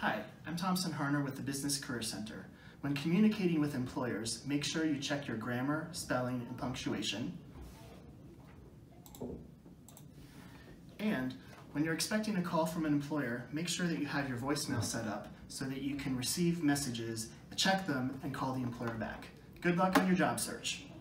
Hi, I'm Thompson Harner with the Business Career Center. When communicating with employers, make sure you check your grammar, spelling, and punctuation. And when you're expecting a call from an employer, make sure that you have your voicemail set up so that you can receive messages, check them, and call the employer back. Good luck on your job search.